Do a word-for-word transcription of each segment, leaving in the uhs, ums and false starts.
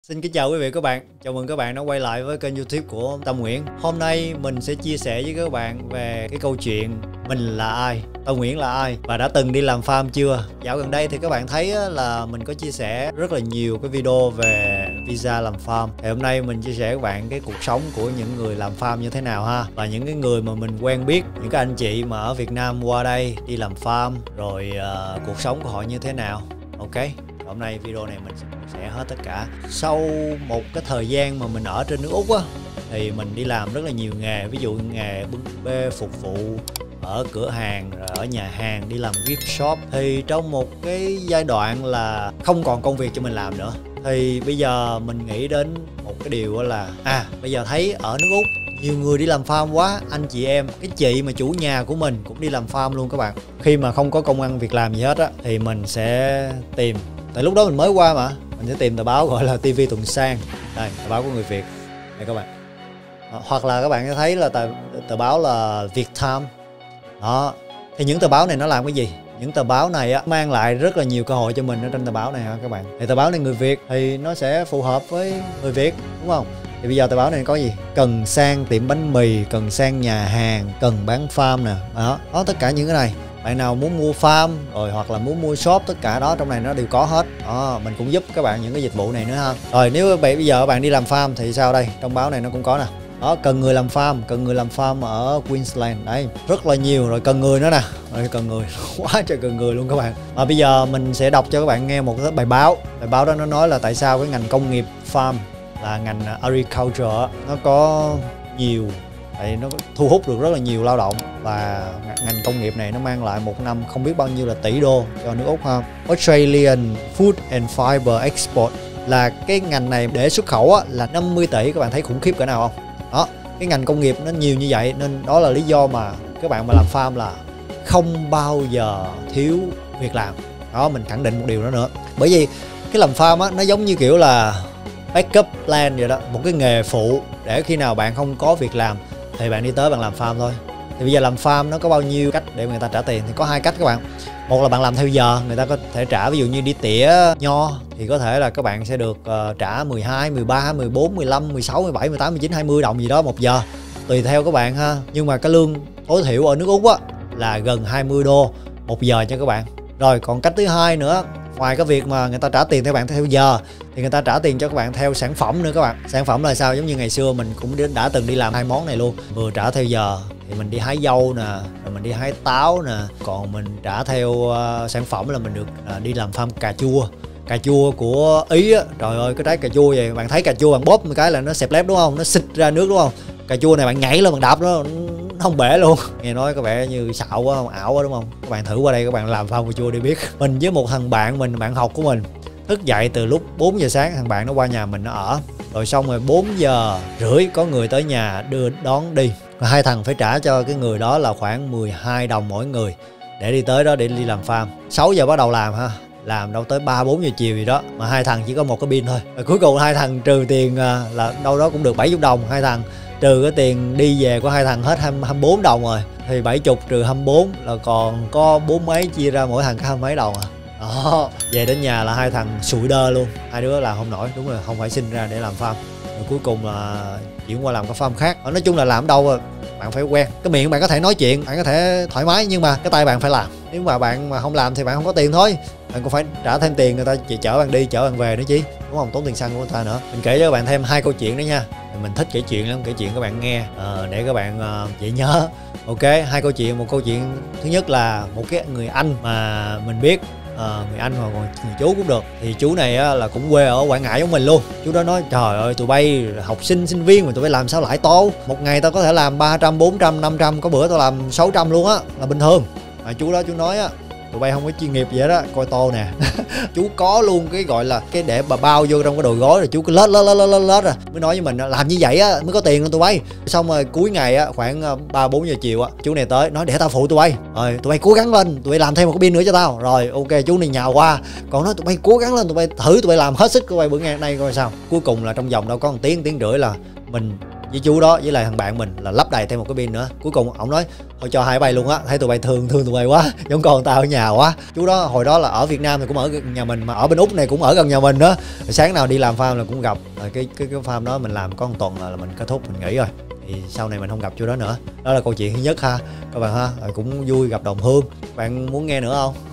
Xin kính chào quý vị và các bạn, chào mừng các bạn đã quay lại với kênh YouTube của Tâm Nguyễn. Hôm nay mình sẽ chia sẻ với các bạn về cái câu chuyện mình là ai, Tâm Nguyễn là ai và đã từng đi làm farm chưa. Dạo gần đây thì các bạn thấy là mình có chia sẻ rất là nhiều cái video về visa làm farm. Thì hôm nay mình chia sẻ với các bạn cái cuộc sống của những người làm farm như thế nào ha, và những cái người mà mình quen biết, những cái anh chị mà ở Việt Nam qua đây đi làm farm rồi uh, cuộc sống của họ như thế nào. Ok. Hôm nay video này mình sẽ hết tất cả. Sau một cái thời gian mà mình ở trên nước Úc á, thì mình đi làm rất là nhiều nghề. Ví dụ nghề bưng bê phục vụ ở cửa hàng, rồi ở nhà hàng, đi làm gift shop. Thì trong một cái giai đoạn là không còn công việc cho mình làm nữa, thì bây giờ mình nghĩ đến một cái điều là À bây giờ thấy ở nước Úc nhiều người đi làm farm quá. Anh chị em, cái chị mà chủ nhà của mình cũng đi làm farm luôn các bạn. Khi mà không có công ăn việc làm gì hết á, thì mình sẽ tìm, tại lúc đó mình mới qua mà, mình sẽ tìm tờ báo gọi là ti vi Tuần Sang. Đây, tờ báo của người Việt đây các bạn. À, hoặc là các bạn sẽ thấy là tờ, tờ báo là Viettimes. Đó, thì những tờ báo này nó làm cái gì? Những tờ báo này á, mang lại rất là nhiều cơ hội cho mình ở trên tờ báo này ha các bạn. Thì tờ báo này người Việt thì nó sẽ phù hợp với người Việt, đúng không? Thì bây giờ tờ báo này có gì? Cần sang tiệm bánh mì, cần sang nhà hàng, cần bán farm nè. Đó, đó tất cả những cái này. Bạn nào muốn mua farm rồi hoặc là muốn mua shop, tất cả đó trong này nó đều có hết. Đó, mình cũng giúp các bạn những cái dịch vụ này nữa ha. Rồi nếu bây giờ bạn đi làm farm thì sao đây? Trong báo này nó cũng có nè. Đó, cần người làm farm, cần người làm farm ở Queensland. Đấy, rất là nhiều. Rồi cần người nữa nè. Rồi cần người, quá trời cần người luôn các bạn. Và bây giờ mình sẽ đọc cho các bạn nghe một cái bài báo. Bài báo đó nó nói là tại sao cái ngành công nghiệp farm, là ngành agriculture, nó có nhiều, tại nó thu hút được rất là nhiều lao động, và ngành công nghiệp này nó mang lại một năm không biết bao nhiêu là tỷ đô cho nước Úc ha. Australian Food and Fiber Export là cái ngành này để xuất khẩu á, là năm mươi tỷ. Các bạn thấy khủng khiếp cỡ nào không? Đó, cái ngành công nghiệp nó nhiều như vậy nên đó là lý do mà các bạn mà làm farm là không bao giờ thiếu việc làm. Đó, mình khẳng định một điều đó nữa. Bởi vì cái làm farm á, nó giống như kiểu là backup plan vậy đó, một cái nghề phụ để khi nào bạn không có việc làm thì bạn đi tới bạn làm farm thôi. Thì bây giờ làm farm nó có bao nhiêu cách để người ta trả tiền? Thì có hai cách các bạn. Một là bạn làm theo giờ, người ta có thể trả, ví dụ như đi tỉa nho thì có thể là các bạn sẽ được uh, trả mười hai, mười ba, mười bốn, mười lăm, mười sáu, mười bảy, mười tám, mười chín, hai mươi đồng gì đó một giờ, tùy theo các bạn ha. Nhưng mà cái lương tối thiểu ở nước Úc á là gần hai mươi đô một giờ cho các bạn. Rồi còn cách thứ hai nữa, ngoài cái việc mà người ta trả tiền theo bạn theo giờ thì người ta trả tiền cho các bạn theo sản phẩm nữa các bạn. Sản phẩm là sao? Giống như ngày xưa mình cũng đã từng đi làm hai món này luôn. Vừa trả theo giờ thì mình đi hái dâu nè, rồi mình đi hái táo nè, còn mình trả theo uh, sản phẩm là mình được uh, đi làm farm cà chua. Cà chua của Ý á, trời ơi cái trái cà chua vậy, bạn thấy cà chua bạn bóp một cái là nó xẹp lép đúng không? Nó xịt ra nước đúng không? Cà chua này bạn nhảy lên bạn đạp nó, nó không bể luôn. Nghe nói có vẻ như xạo quá, không ảo quá đúng không? Các bạn thử qua đây các bạn làm farm cà chua để biết. Mình với một thằng bạn mình, bạn học của mình, thức dậy từ lúc bốn giờ sáng, thằng bạn nó qua nhà mình nó ở. Rồi xong rồi bốn giờ rưỡi có người tới nhà đưa đón đi. Rồi hai thằng phải trả cho cái người đó là khoảng mười hai đồng mỗi người để đi tới đó để đi làm farm. sáu giờ bắt đầu làm ha. Làm đâu tới ba bốn giờ chiều gì đó, mà hai thằng chỉ có một cái pin thôi. Rồi cuối cùng hai thằng trừ tiền là đâu đó cũng được bảy mươi đồng. Hai thằng trừ cái tiền đi về của hai thằng hết hai mươi bốn đồng rồi. Thì bảy mươi trừ hai mươi bốn là còn có bốn mấy, chia ra mỗi thằng có hai mấy đồng à. Đó, về đến nhà là hai thằng sụi đơ luôn. Hai đứa làm không nổi, đúng rồi, không phải sinh ra để làm farm. Rồi cuối cùng là chuyển qua làm cái farm khác. Nói chung là làm đâu rồi bạn phải quen. Cái miệng bạn có thể nói chuyện, bạn có thể thoải mái, nhưng mà cái tay bạn phải làm. Nếu mà bạn mà không làm thì bạn không có tiền thôi. Bạn cũng phải trả thêm tiền người ta chỉ chở bạn đi, chở bạn về nữa chứ, đúng không? Tốn tiền xăng của người ta nữa. Mình kể cho các bạn thêm hai câu chuyện đó nha. Mình thích kể chuyện lắm, kể chuyện các bạn nghe à, để các bạn uh, dễ nhớ. Ok, hai câu chuyện. Một câu chuyện thứ nhất là một cái người anh mà mình biết, à, người anh hoặc người chú cũng được. Thì chú này á, là cũng quê ở Quảng Ngãi giống mình luôn. Chú đó nói trời ơi tụi bay học sinh sinh viên mà tụi bay làm sao lãi tô. Một ngày tao có thể làm ba trăm, bốn trăm, năm trăm, có bữa tao làm sáu trăm luôn á, là bình thường. Mà chú đó chú nói á, tụi bay không có chuyên nghiệp vậy đó, coi tô nè. Chú có luôn cái gọi là cái để bà bao vô trong cái đồ gói, rồi chú cứ lết lết lết lết lết rồi mới nói với mình làm như vậy á mới có tiền luôn tụi bay. Xong rồi cuối ngày á, khoảng ba bốn giờ chiều á, chú này tới nói để tao phụ tụi bay, rồi tụi bay cố gắng lên, tụi bay làm thêm một cái pin nữa cho tao. Rồi ok, chú này nhào qua còn nói tụi bay cố gắng lên, tụi bay thử, tụi bay làm hết sức tụi bay bữa ngày nay coi sao. Cuối cùng là trong vòng đâu có một tiếng tiếng rưỡi là mình với chú đó với lại thằng bạn mình là lắp đầy thêm một cái pin nữa. Cuối cùng ổng nói thôi cho hai bay luôn á, thấy tụi bay thương thương tụi bay quá, giống con tao ở nhà quá. Chú đó hồi đó là ở Việt Nam thì cũng ở gần nhà mình, mà ở bên Úc này cũng ở gần nhà mình đó. Sáng nào đi làm farm là cũng gặp. Rồi cái cái cái farm đó mình làm có một tuần là, là mình kết thúc, mình nghỉ rồi. Thì sau này mình không gặp chú đó nữa. Đó là câu chuyện thứ nhất ha các bạn ha. Rồi cũng vui gặp đồng hương. Bạn muốn nghe nữa không?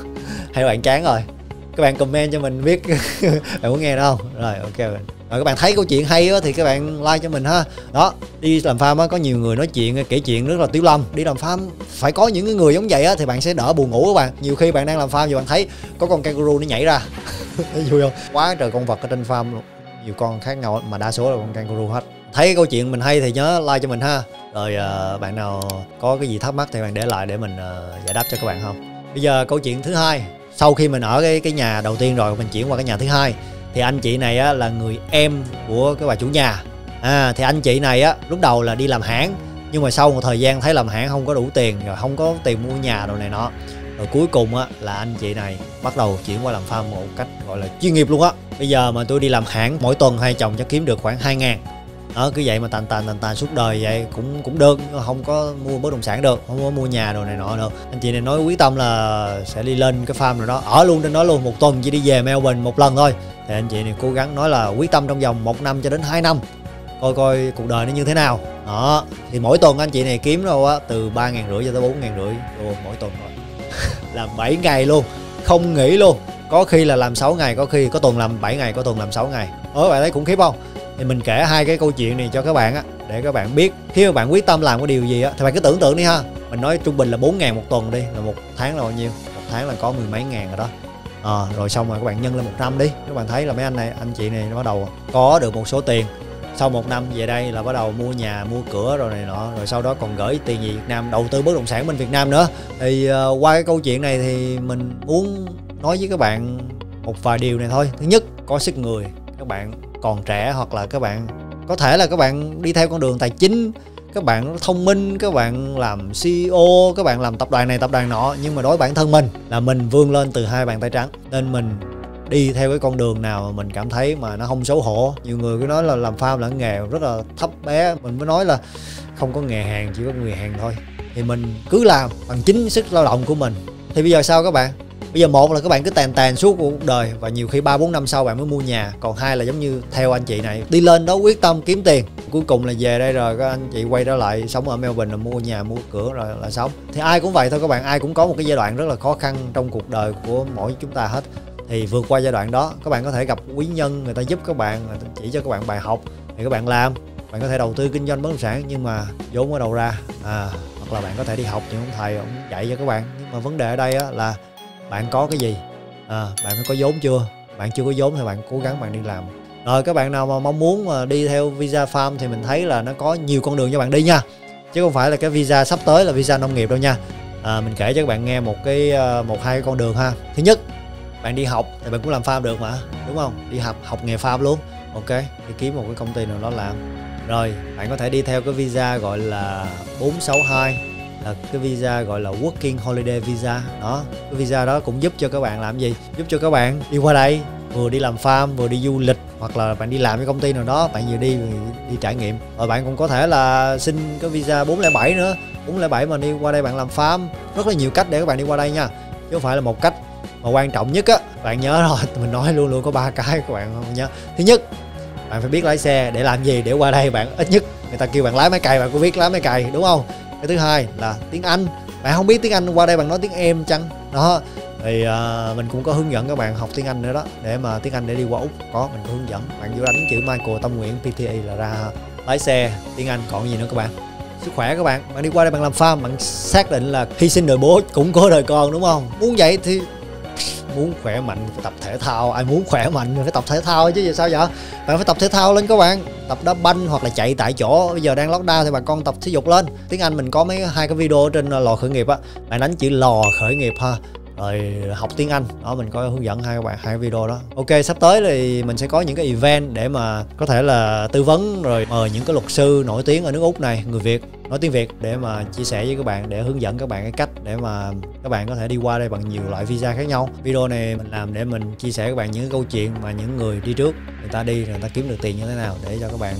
Hay bạn chán rồi? Các bạn comment cho mình biết bạn muốn nghe nữa không? Rồi ok rồi. Rồi các bạn thấy câu chuyện hay á thì các bạn like cho mình ha. Đó, đi làm farm á có nhiều người nói chuyện kể chuyện rất là tiểu lâm. Đi làm farm phải có những cái người giống vậy á thì bạn sẽ đỡ buồn ngủ các bạn. Nhiều khi bạn đang làm farm và bạn thấy có con kangaroo nó nhảy ra. Thấy vui không? Quá trời con vật ở trên farm luôn. Nhiều con khác nhau mà đa số là con kangaroo hết. Thấy cái câu chuyện mình hay thì nhớ like cho mình ha. Rồi uh, bạn nào có cái gì thắc mắc thì bạn để lại để mình uh, giải đáp cho các bạn không. Bây giờ câu chuyện thứ hai. Sau khi mình ở cái cái nhà đầu tiên rồi mình chuyển qua cái nhà thứ hai thì anh chị này á là người em của cái bà chủ nhà. À thì anh chị này á lúc đầu là đi làm hãng, nhưng mà sau một thời gian thấy làm hãng không có đủ tiền, rồi không có tiền mua nhà đồ này nọ, rồi cuối cùng á là anh chị này bắt đầu chuyển qua làm farm một cách gọi là chuyên nghiệp luôn á. Bây giờ mà tôi đi làm hãng mỗi tuần hai chồng chắc kiếm được khoảng hai ngàn. Đó, cứ vậy mà tàn tàn tàn tàn suốt đời vậy cũng cũng được, nhưng mà không có mua bất động sản được, không có mua nhà đồ này nọ được. Anh chị này nói quyết tâm là sẽ đi lên cái farm rồi đó, ở luôn trên đó luôn, một tuần chỉ đi về Melbourne một lần thôi. Thì anh chị này cố gắng nói là quyết tâm trong vòng một năm cho đến hai năm coi coi cuộc đời nó như thế nào. Đó, thì mỗi tuần anh chị này kiếm đâu á từ ba ngàn rưỡi cho tới bốn ngàn rưỡi rồi mỗi tuần rồi. Làm bảy ngày luôn, không nghỉ luôn. Có khi là làm sáu ngày, có khi có tuần làm bảy ngày, có tuần làm sáu ngày. Ơ bạn thấy khủng khiếp không? Thì mình kể hai cái câu chuyện này cho các bạn á, để các bạn biết khi mà bạn quyết tâm làm cái điều gì á thì bạn cứ tưởng tượng đi ha. Mình nói trung bình là bốn ngàn một tuần đi, là một tháng là bao nhiêu? Một tháng là có mười mấy ngàn rồi đó. À, rồi xong rồi các bạn nhân lên một năm đi. Các bạn thấy là mấy anh này, anh chị này nó bắt đầu có được một số tiền. Sau một năm về đây là bắt đầu mua nhà, mua cửa rồi này nọ, rồi sau đó còn gửi tiền về Việt Nam đầu tư bất động sản bên Việt Nam nữa. Thì uh, qua cái câu chuyện này thì mình muốn nói với các bạn một vài điều này thôi. Thứ nhất, có sức người. Các bạn còn trẻ hoặc là các bạn có thể là các bạn đi theo con đường tài chính, các bạn thông minh, các bạn làm xê e ô, các bạn làm tập đoàn này tập đoàn nọ, nhưng mà đối với bản thân mình là mình vươn lên từ hai bàn tay trắng, nên mình đi theo cái con đường nào mà mình cảm thấy mà nó không xấu hổ. Nhiều người cứ nói là làm farm là nghề rất là thấp bé, mình mới nói là không có nghề hàng, chỉ có người hàng thôi. Thì mình cứ làm bằng chính sức lao động của mình. Thì bây giờ sao các bạn? Bây giờ một là các bạn cứ tàn tàn suốt cuộc đời và nhiều khi ba bốn năm sau bạn mới mua nhà. Còn hai là giống như theo anh chị này, đi lên đó quyết tâm kiếm tiền, cuối cùng là về đây rồi các anh chị quay trở lại sống ở Melbourne là mua nhà mua cửa rồi là sống. Thì ai cũng vậy thôi các bạn, ai cũng có một cái giai đoạn rất là khó khăn trong cuộc đời của mỗi chúng ta hết. Thì vượt qua giai đoạn đó, các bạn có thể gặp quý nhân, người ta giúp các bạn, người ta chỉ cho các bạn bài học thì các bạn làm. Bạn có thể đầu tư kinh doanh bất động sản, nhưng mà vốn ở đâu ra? À, hoặc là bạn có thể đi học những ông thầy ông dạy cho các bạn. Nhưng mà vấn đề ở đây á, là bạn có cái gì? À, bạn phải có vốn chưa? Bạn chưa có vốn thì bạn cố gắng bạn đi làm. Rồi các bạn nào mà mong muốn mà đi theo visa farm thì mình thấy là nó có nhiều con đường cho bạn đi nha, chứ không phải là cái visa sắp tới là visa nông nghiệp đâu nha. À, mình kể cho các bạn nghe một cái một hai cái con đường ha. Thứ nhất, bạn đi học thì bạn cũng làm farm được mà, đúng không? Đi học học nghề farm luôn, ok, đi kiếm một cái công ty nào đó làm. Rồi bạn có thể đi theo cái visa gọi là bốn sáu hai, là cái visa gọi là Working Holiday Visa. Đó, cái visa đó cũng giúp cho các bạn làm gì? Giúp cho các bạn đi qua đây vừa đi làm farm vừa đi du lịch, hoặc là bạn đi làm với công ty nào đó, bạn vừa đi vừa đi trải nghiệm. Rồi bạn cũng có thể là xin cái visa bốn không bảy nữa, bốn không bảy mà đi qua đây bạn làm farm. Rất là nhiều cách để các bạn đi qua đây nha, chứ không phải là một cách. Mà quan trọng nhất á, bạn nhớ rồi, mình nói luôn luôn có ba cái các bạn không nhớ. Thứ nhất, bạn phải biết lái xe. Để làm gì? Để qua đây bạn ít nhất người ta kêu bạn lái máy cày, bạn cũng biết lái máy cày, đúng không? Cái thứ hai là tiếng Anh. Bạn không biết tiếng Anh, qua đây bạn nói tiếng em chăng? Đó, thì uh, mình cũng có hướng dẫn các bạn học tiếng Anh nữa đó, để mà tiếng Anh để đi qua Úc có mình có hướng dẫn. Bạn vô đánh chữ Michael Tâm Nguyễn pê tê a là ra lái xe, tiếng Anh, còn gì nữa các bạn? Sức khỏe các bạn. Bạn đi qua đây bạn làm farm, bạn xác định là hy sinh đời bố cũng có đời con, đúng không? Muốn vậy thì muốn khỏe mạnh phải tập thể thao. Ai muốn khỏe mạnh phải tập thể thao chứ, giờ sao vậy? Bạn phải tập thể thao lên các bạn, tập đá banh hoặc là chạy tại chỗ. Bây giờ đang lockdown thì bà con tập thể dục lên. Tiếng Anh mình có mấy hai cái video trên lò khởi nghiệp á, bạn đánh chữ lò khởi nghiệp ha, rồi học tiếng Anh đó, mình có hướng dẫn hai các bạn hai video đó. Ok, sắp tới thì mình sẽ có những cái event để mà có thể là tư vấn, rồi mời những cái luật sư nổi tiếng ở nước Úc này, người Việt nói tiếng Việt, để mà chia sẻ với các bạn, để hướng dẫn các bạn cái cách để mà các bạn có thể đi qua đây bằng nhiều loại visa khác nhau. Video này mình làm để mình chia sẻ các bạn những câu chuyện mà những người đi trước người ta đi, người ta kiếm được tiền như thế nào, để cho các bạn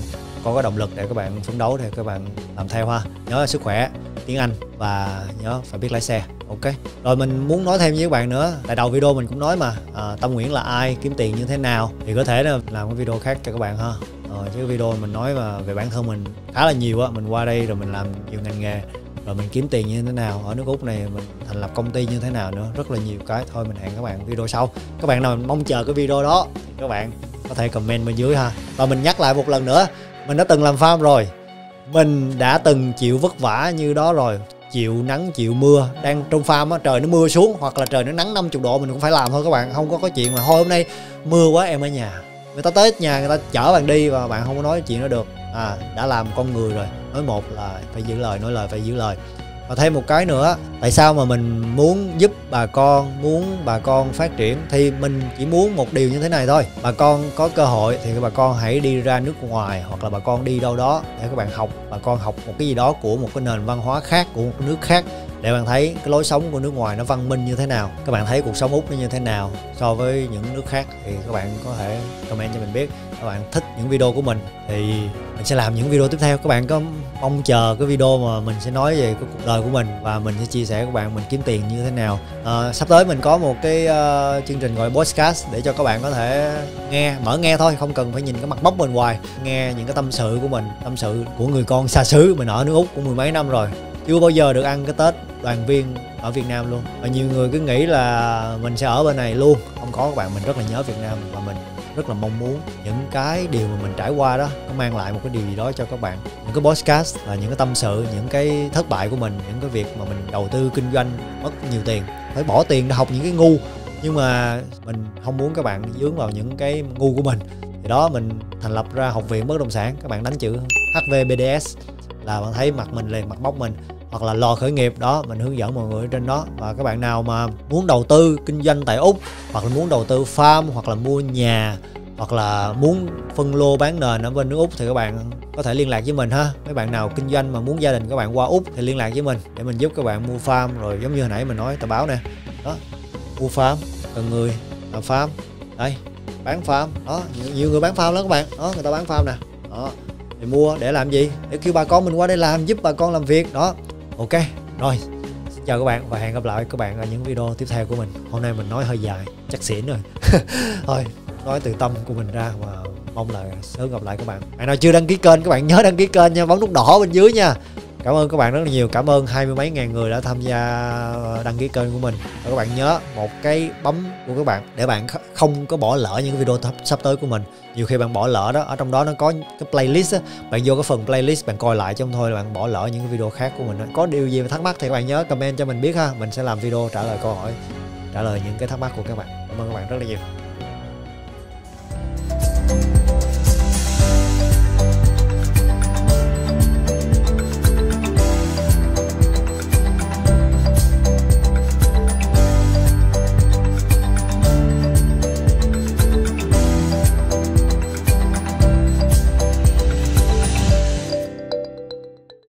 có cái động lực để các bạn phấn đấu để các bạn làm theo ha. Nhớ là sức khỏe, tiếng Anh và nhớ phải biết lái xe. Ok. Rồi mình muốn nói thêm với các bạn nữa, tại đầu video mình cũng nói mà, à, Tâm Nguyễn là ai, kiếm tiền như thế nào, thì có thể là làm cái video khác cho các bạn ha. Ờ, chứ cái video mình nói mà về bản thân mình khá là nhiều á, mình qua đây rồi mình làm nhiều ngành nghề, rồi mình kiếm tiền như thế nào ở nước Úc này, mình thành lập công ty như thế nào nữa, rất là nhiều cái. Thôi mình hẹn các bạn video sau. Các bạn nào mong chờ cái video đó thì các bạn có thể comment bên dưới ha. Và mình nhắc lại một lần nữa, mình đã từng làm farm rồi, mình đã từng chịu vất vả như đó rồi, chịu nắng chịu mưa, đang trong farm á, trời nó mưa xuống hoặc là trời nó nắng năm mươi độ mình cũng phải làm thôi các bạn. Không có có chuyện mà thôi hôm nay mưa quá em ở nhà, người ta tới nhà người ta chở bạn đi và bạn không có nói chuyện đó được. À, đã làm con người rồi, nói một là phải giữ lời, nói lời phải giữ lời. Và thêm một cái nữa, tại sao mà mình muốn giúp bà con, muốn bà con phát triển, thì mình chỉ muốn một điều như thế này thôi. Bà con có cơ hội thì bà con hãy đi ra nước ngoài, hoặc là bà con đi đâu đó để các bạn học, bà con học một cái gì đó của một cái nền văn hóa khác, của một cái nước khác, để bạn thấy cái lối sống của nước ngoài nó văn minh như thế nào, các bạn thấy cuộc sống Úc nó như thế nào so với những nước khác. Thì các bạn có thể comment cho mình biết các bạn thích những video của mình thì mình sẽ làm những video tiếp theo. Các bạn có mong chờ cái video mà mình sẽ nói về cái cuộc đời của mình và mình sẽ chia sẻ với các bạn mình kiếm tiền như thế nào. À, sắp tới mình có một cái uh, chương trình gọi podcast để cho các bạn có thể nghe, mở nghe thôi, không cần phải nhìn cái mặt bóc mình hoài, nghe những cái tâm sự của mình, tâm sự của người con xa xứ. Mình ở nước Úc cũng mười mấy năm rồi, chưa bao giờ được ăn cái Tết đoàn viên ở Việt Nam luôn. Và nhiều người cứ nghĩ là mình sẽ ở bên này luôn, không có các bạn. Mình rất là nhớ Việt Nam và mình rất là mong muốn những cái điều mà mình trải qua đó có mang lại một cái điều gì đó cho các bạn. Những cái podcast là những cái tâm sự, những cái thất bại của mình, những cái việc mà mình đầu tư kinh doanh mất nhiều tiền, phải bỏ tiền để học những cái ngu, nhưng mà mình không muốn các bạn dướng vào những cái ngu của mình. Thì đó, mình thành lập ra Học viện Bất động sản. Các bạn đánh chữ H V B D S là bạn thấy mặt mình liền, mặt bóc mình, hoặc là lò khởi nghiệp đó, mình hướng dẫn mọi người ở trên đó. Và các bạn nào mà muốn đầu tư kinh doanh tại Úc, hoặc là muốn đầu tư farm, hoặc là mua nhà, hoặc là muốn phân lô bán nền ở bên nước Úc thì các bạn có thể liên lạc với mình ha. Mấy bạn nào kinh doanh mà muốn gia đình các bạn qua Úc thì liên lạc với mình để mình giúp các bạn mua farm. Rồi giống như hồi nãy mình nói tờ báo nè, đó, mua farm, cần người làm farm, đây bán farm đó, nhiều, nhiều người bán farm lắm các bạn, đó người ta bán farm nè, đó thì mua để làm gì, để kêu bà con mình qua đây làm, giúp bà con làm việc đó. Ok rồi, xin chào các bạn và hẹn gặp lại các bạn ở những video tiếp theo của mình. Hôm nay mình nói hơi dài, chắc xỉn rồi. Thôi, nói từ tâm của mình ra và mong là sớm gặp lại các bạn. Bạn nào chưa đăng ký kênh, các bạn nhớ đăng ký kênh nha, bấm nút đỏ bên dưới nha. Cảm ơn các bạn rất là nhiều, cảm ơn hai mươi mấy ngàn người đã tham gia đăng ký kênh của mình. Và các bạn nhớ một cái bấm của các bạn để bạn không có bỏ lỡ những cái video sắp tới của mình. Nhiều khi bạn bỏ lỡ đó, ở trong đó nó có cái playlist á, bạn vô cái phần playlist bạn coi lại chứ không thôi là bạn bỏ lỡ những cái video khác của mình. Có điều gì mà thắc mắc thì các bạn nhớ comment cho mình biết ha, mình sẽ làm video trả lời câu hỏi, trả lời những cái thắc mắc của các bạn. Cảm ơn các bạn rất là nhiều.